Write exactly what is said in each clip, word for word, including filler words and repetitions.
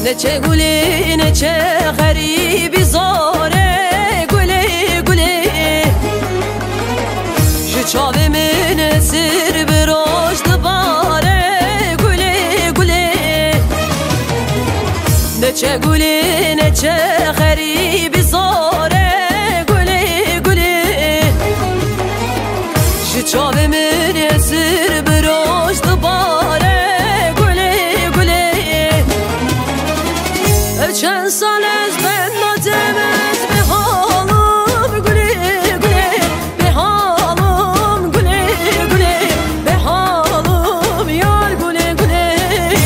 نه چه گلی نه چه غریبی زاره گلی گلی جو چاوه من سر براش دباره گلی گلی نه چه گلی نه چه غریبی زاره گلی گلی جو چاوه من سر براش دباره چند سال از من نادم از به حالم گلی گلی به حالم گلی گلی به حالم یار گلی گلی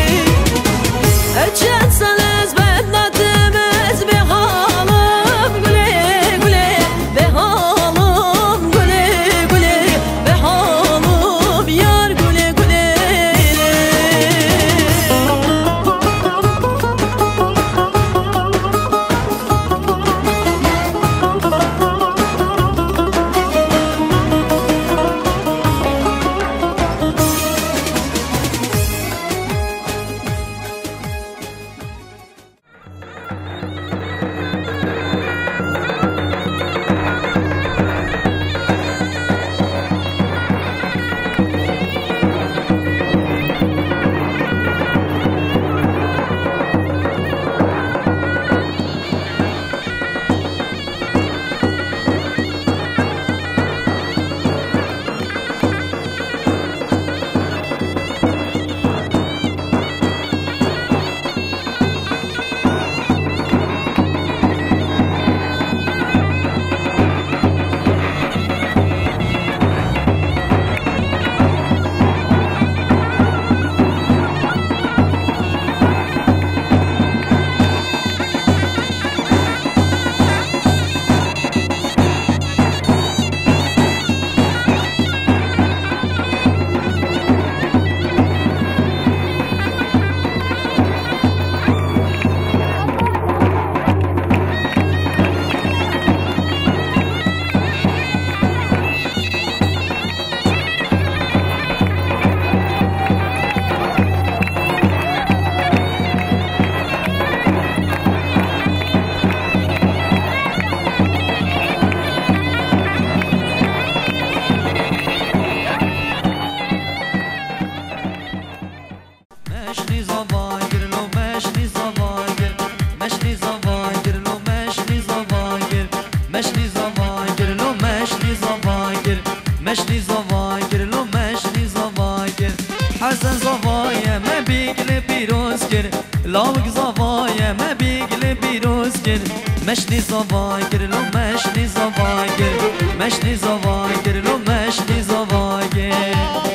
چند سال از من نادم از به حالم گلی گلی به حالم گلی گلی به حالم یار گلی گلی مشنی زوای گرلو مشنی زوای گر مشنی زوای گرلو مشنی زوای گر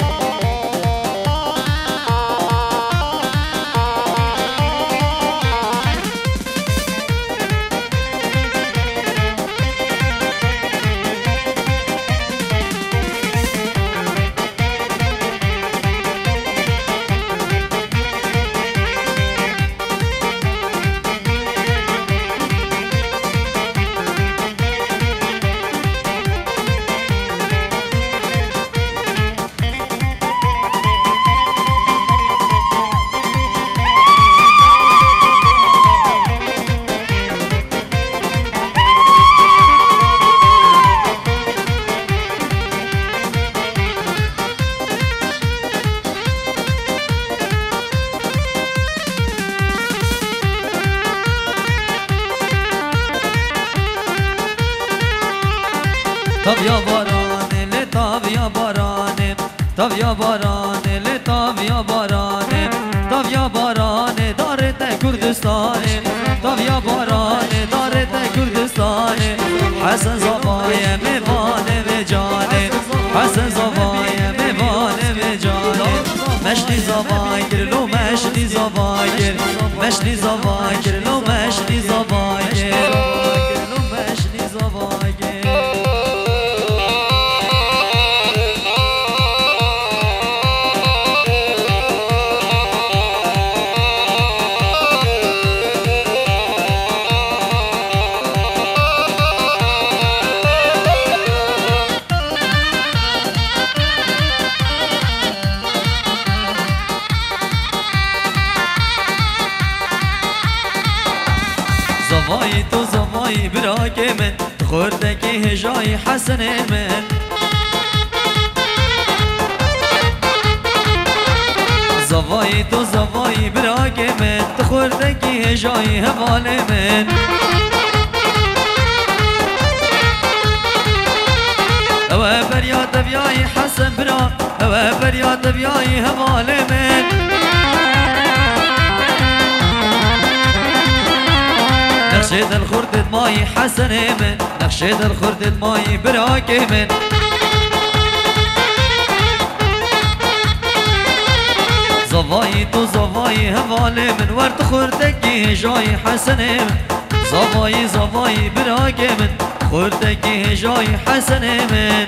تابیا بارانه ل تابیا بارانه تابیا بارانه ل تابیا بارانه تابیا بارانه داره ته کردستانه تابیا بارانه داره ته کردستانه حسن زبای میوانه و جانه حسن زبای میوانه و جانه مشنی زبای گرلو مشنی زبای گر مشنی زبای گرلو مشنی زبای گر گرلو مشنی زبای گر زوایی تو زوایی براک من خوردکی هجای حسن من زوایی تو زوایی براک من خوردکی هجای هوال من اوه بريات بياي حسن برا اوه بريات بياي هوال من نقشيد الخردد ماي حسن من نقشيد الخردد ماي براك من زواي تو زواي هوال من ورد خردكي جاي حسن من زواي زواي براك من خردكي هجاي حسن من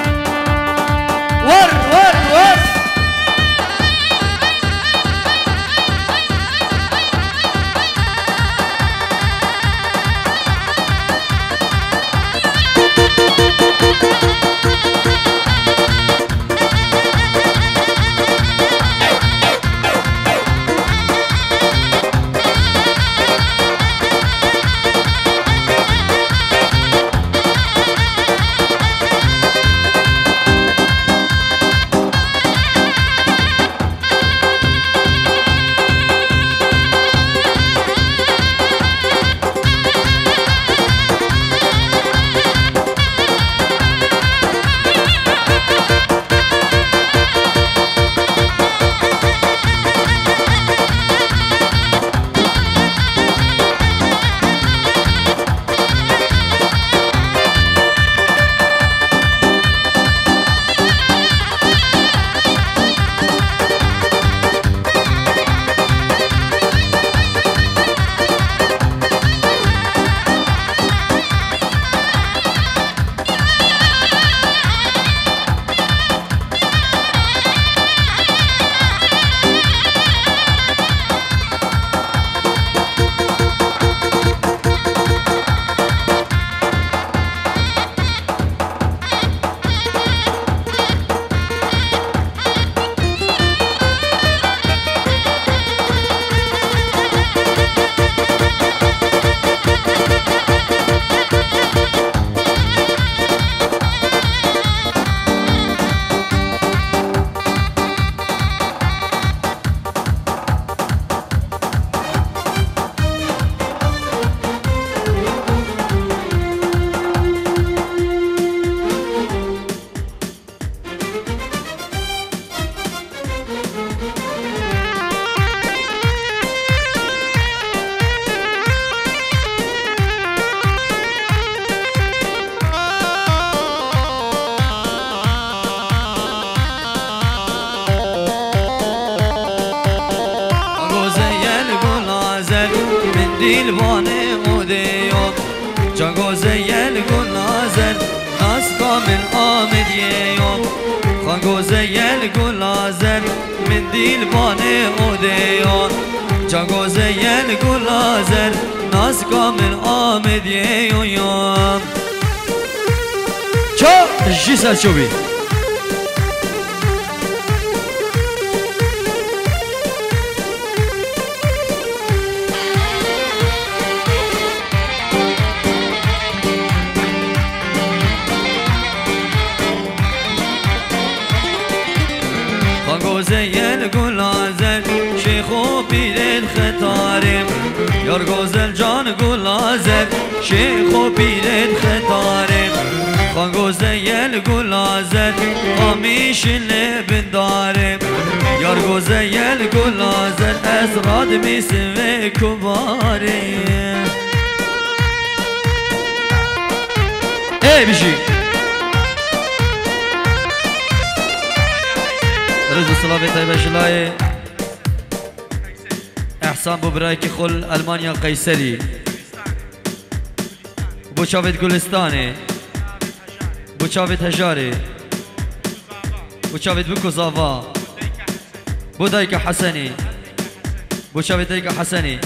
ور ور ور دل بانه مودیام جانگوزه یل گل نازر ناس کامل آمد یام خانگوزه یل گل نازر من دل بانه مودیام جانگوزه یل گل نازر ناس کامل آمد یام چا جیسا چوبی غزيل قول عزل شيخ وبير الختارم يا غزل جان قول عزل شيخ وبير الختارم خان غزيل قول عزل قميش اللي بندارم يا غزيل قول عزل اسراد مسوي كبارم ايه بيجي رز الصلابي طيبة جلاي احسان ببرايكي خل المانيا قيسري بو شافت گلستاني بو شافت هجاري بو شافت بكو زافا بو دايكا حسني بو شافت دايكا حسني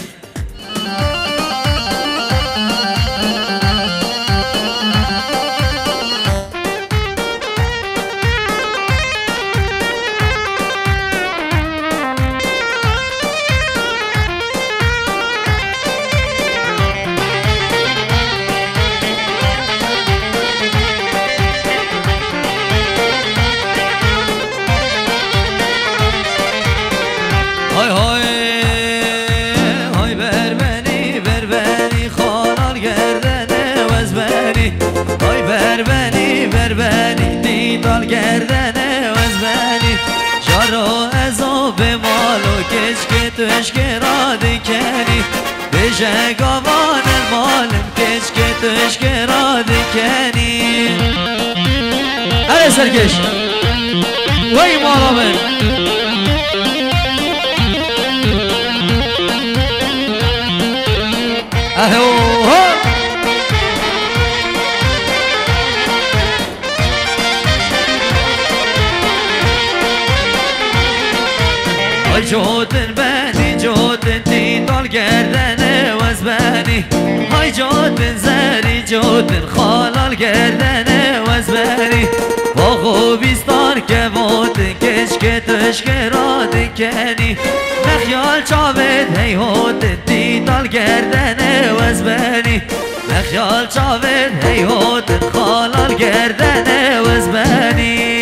تشکه را دکنی بشه گوان المالم کشکه تشکه را دکنی اره سرکش وی مالا من اهو جودن بنی جودن تیدال گردن وزبنی های جودن زری جودن خالال گردن وزبنی با خوبیستان که بودن کشک تشک را دکنی نخیال چاوید هی هودن تیدال گردن وزبنی نخیال چاوید هی هودن خالال گردن وزبنی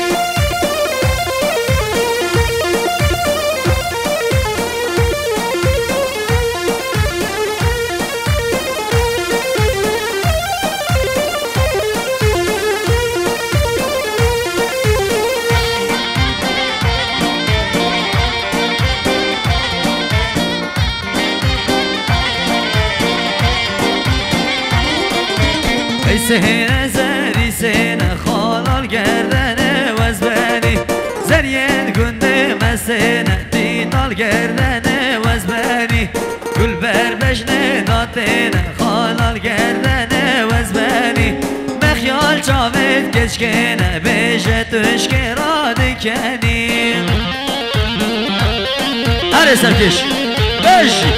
سهنه زری سهنه خالال گردنه وزبنی زرین گنده مسنه تینال گردنه وزبنی گل بر بجنه داتنه خالال گردنه وزبنی مخیال چاوید کشکنه بیشه تشکه را دکنی اره سرکش بش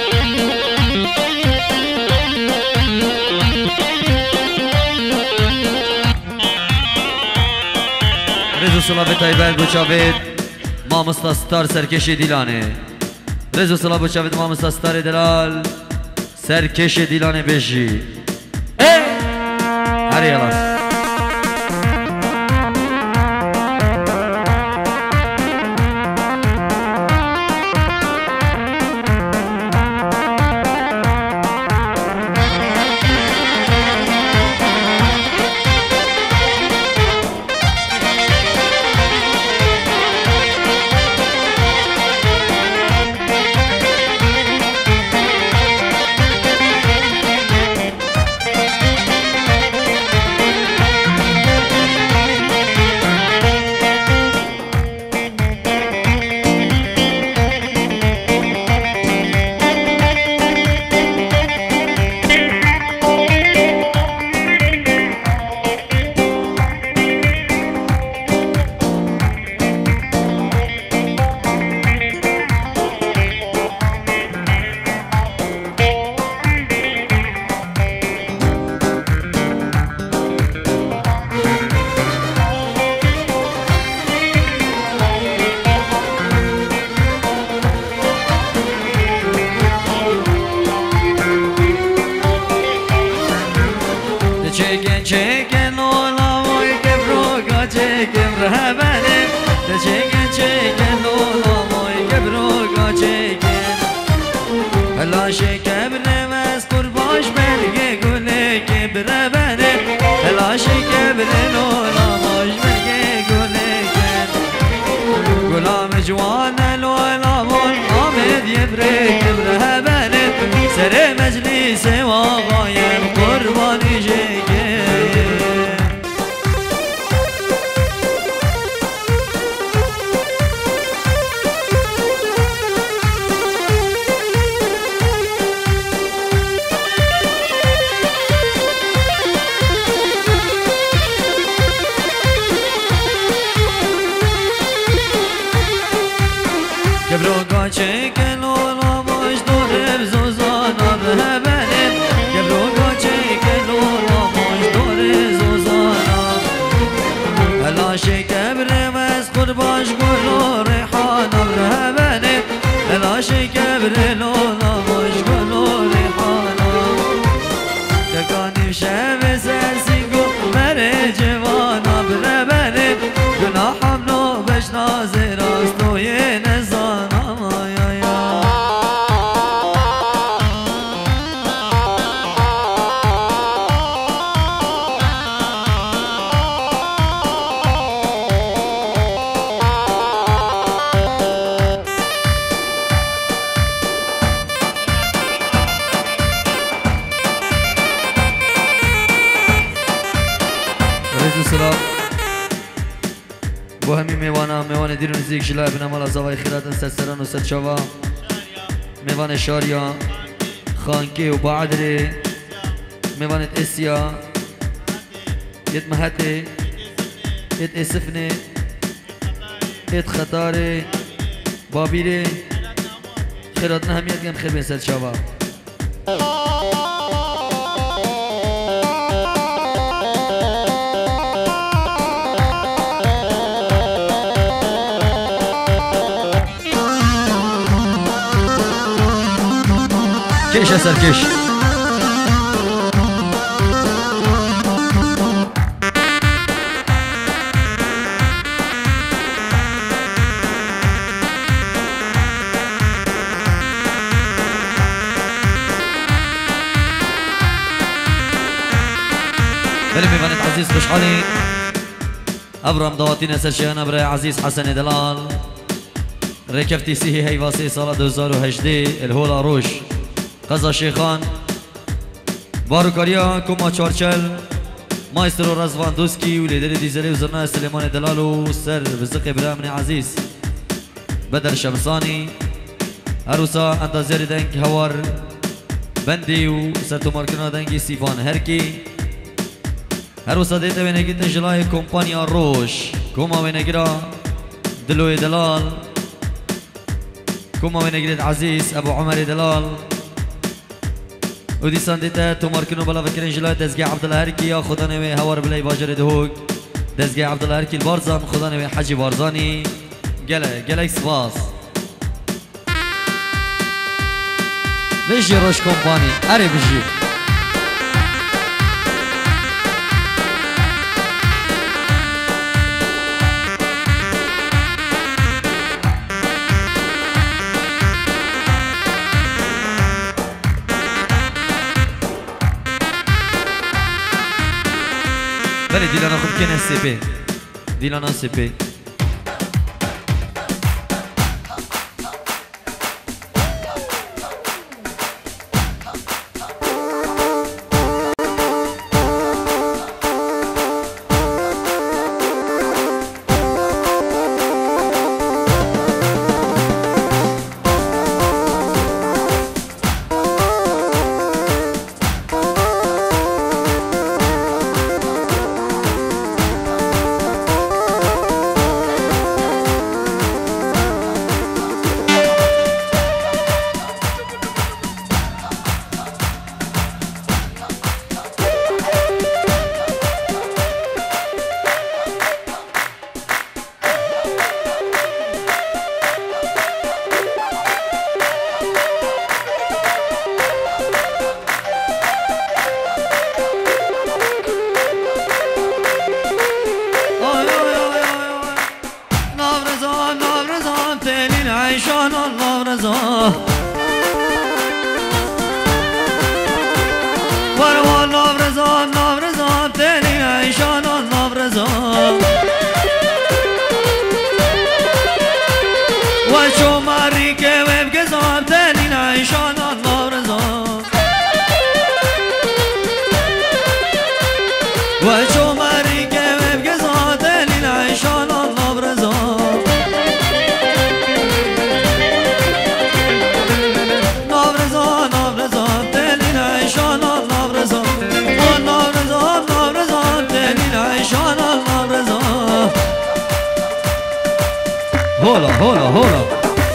رزو صلابه تایبر بچاوید ما مستستار سرکش دیلانه رزو صلابه بچاوید ما مستستار دلال سرکش دیلانه بشی هری یلا Çeken çeken ola oy gebroga çeken rahbane Çeken çeken ola oy gebroga çeken Hela şekebre meskur baş belge güle gebre bene Hela şekebre ola baş belge güle gen Gulam cwan ola oy Ahmet yebre gebre bene Sere meclise vagayem kurbanı çeken Gebroga çeken ola baş doğru zozana bebenim سلام بو همین میوانا میوان دیرون نزدیک جلای بنا مال زوای خیرات سرسران و سرچاوا میوان شاریا خانکی و بعدری میوانت اسیا يد مهتي يد اسفني يد خطاري بابيري خيراتنا هم يد كم خير بيسال شباب كيش يا سر كيش بلي ميفانت عزيز خشحالي ابرم دواتين سرشيان ابرا عزيز حسن دلال ركبتي سيهي هي واسي سالة دو هزار و هجده الهولا روش قزا شيخان باروكاريا كوما چارچل مايسترو رزوان دوسكي وليدر ديزلي وزرنا سليمان دلال وسر بزق ابراهيم عزيز بدر شمساني عروسا اندازير دنك هوار بندي وسرتو ماركنا دنكي سيفان هركي عروسا ديتا وينگيت جلاي كومبانيا روش كوما وينگرا دلوي دلال كوما وينگريت عزيز ابو عمر دلال ودي سانديتا تو ماركنو بلا فكرين جلاي دزگي عبد الله هركي يا خدا نوي هوار بلاي باجر دهوك دزگي عبد الله هركي البارزان خدا نوي حجي بارزاني گله گله سپاس بيجي روش كومباني اري بيجي بله دیلانا خوب کنه سی پی دیلانا سی پی هولا هولا هولا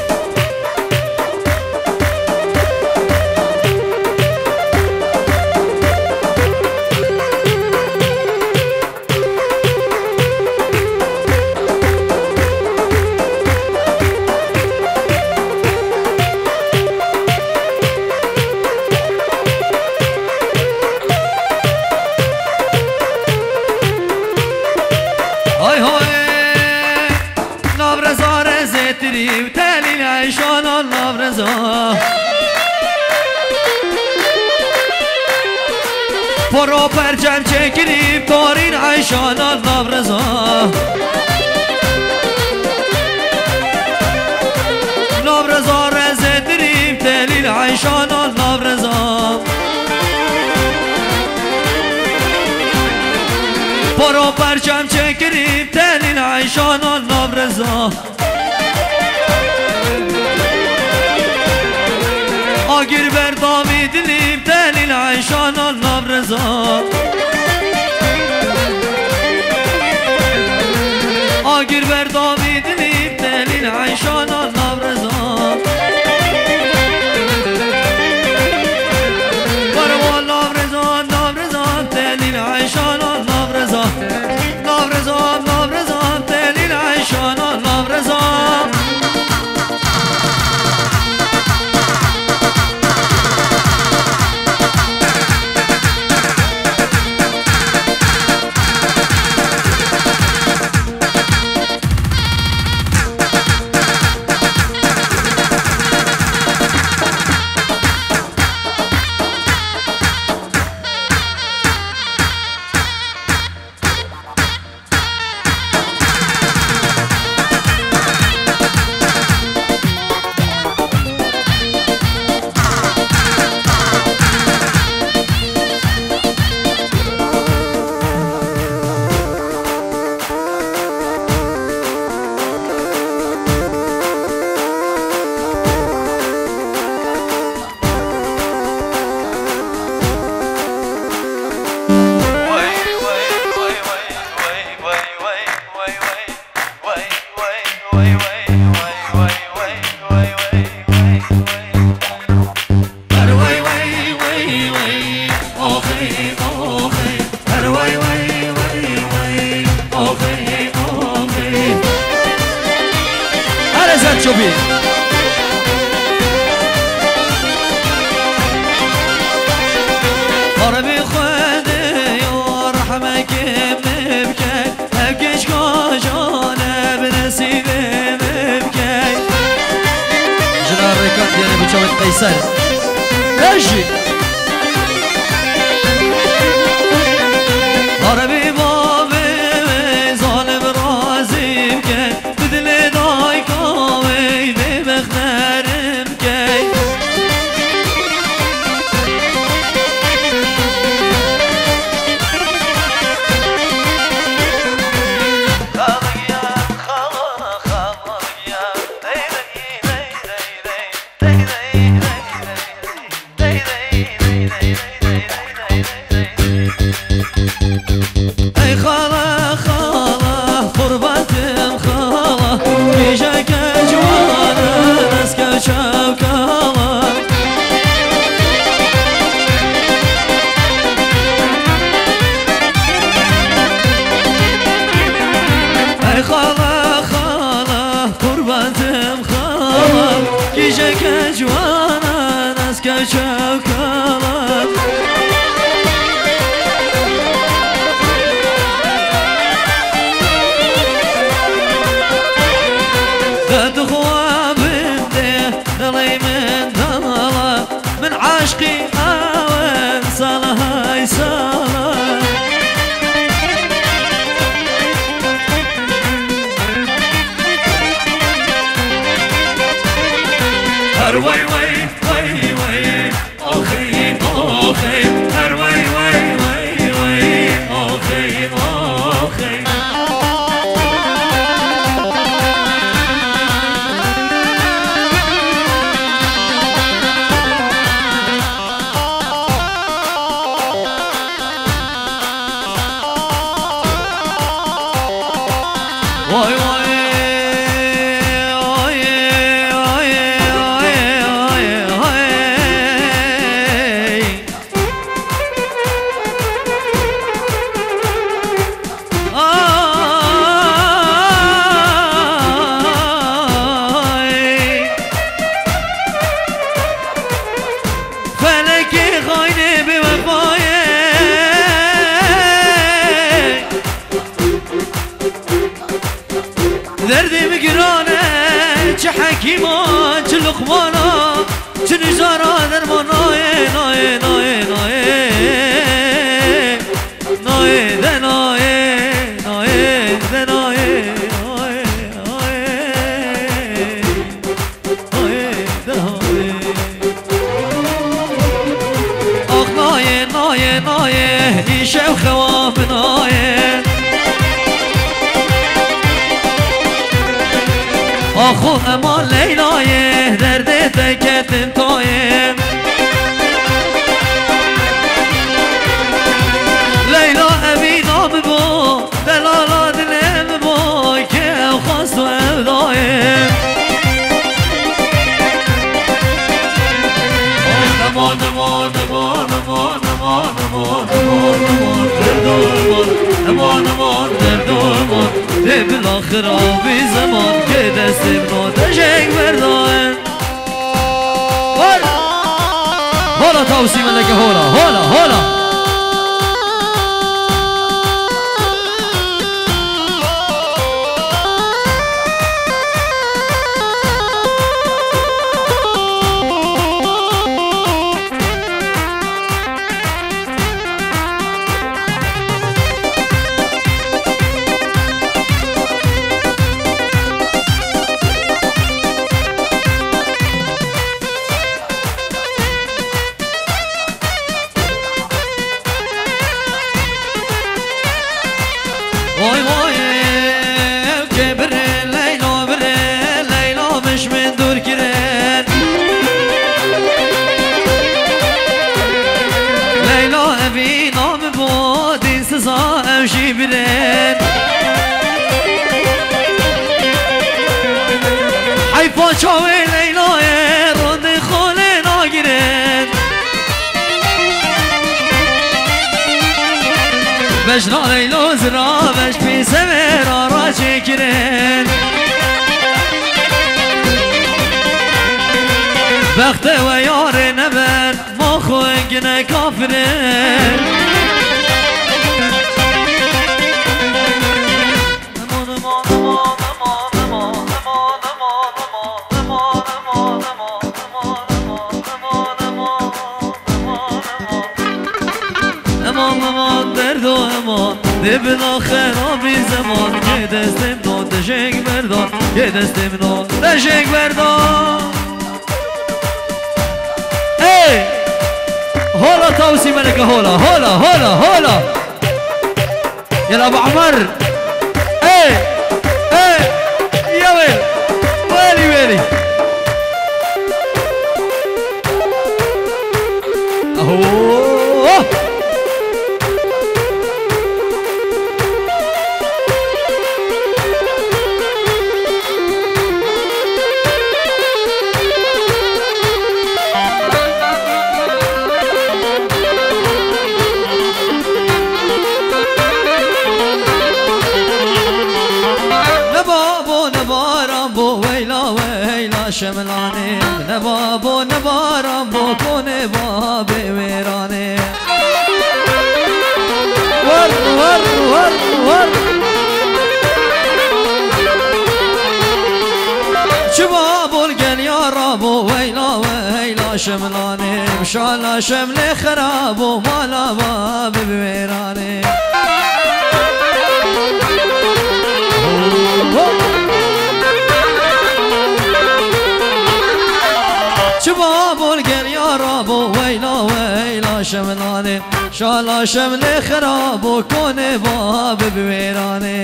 برو پرچم چگیریم تارین عیشان الله رضا الله رضا رزه دریم تلیل عیشان الله رضا برو پرچم دلیم دلیل عیشان الله رضا آگیر بردامی دلیم دلیل عیشان الله رضا آگیر بردامی دلیم دلیل عیشان الله رضا برو الله رضا الله رضا دلیل عیشان الله رضا الله رضا الله رضا دلیل عیشان الله رضا قيصر اجي عربي بابي ظالم رازي بكي بدلي داي كاوي دي بخنرم كي عشقي أول صلاة هاي صلاة هر وي وي وي وي أخي أخي هر وي وي وي وي أخي أخي دردم گرانه چه حکیمان چه لقمانا چه نزارا درمانای نای نای نای نای ده نای نای ده نای نای نای ده نای آخ نای نای نای این شب خواب نای كتم طايم ليلى أبي نام بو دلالة دلم بو كي خاص وابدايم نمان نمان نمان نمان نمان نمان نمان دردومان نمان نمان دردومان ده بالاخر آبی زمان که دستم نادشک بردایم هولا توصیم لکه هولا هولا هولا حیفا چاوی لیلای روند خونه ناگیرن بجنا لیلو زرا بج پیسه میرا را چکرن وقت و یار نبر ما خوینگن کافرن ده بالاخر آبی زمان که دستم نادشک بردار که دستم نادشک بردار ای هولا توصی ملکه هولا هولا هولا هولا یلا ابو عمر ای ای یا ویل ویلی ویلی اهو شملانه نبابو نبارم بو کنه باب ویرانه ور ور ور ور شباب گل یارا بو ویلا ویلا شملانه مشالا شمل خراب و مالا باب ویرانه شباب گل یارا بو ویلا ویلا شملانه شالا شمل خراب و کنه باب ویرانه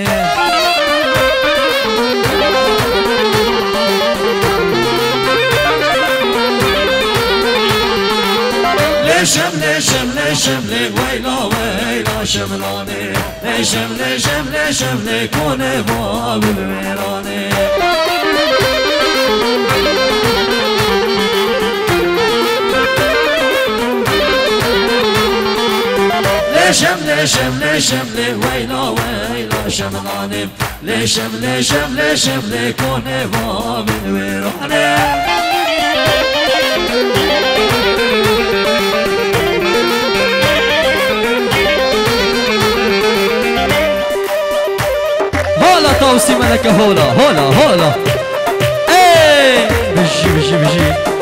شمله شمله شمله ویلا ویلا شملانه شمله شمله شمله کنه باب ویرانه شمله شمله شمله ویلا ویلا شملانه شمله شمله شمله کنه باب ویرانه هولا توصي ملكة هولا هولا هولا ايه بجي بجي بجي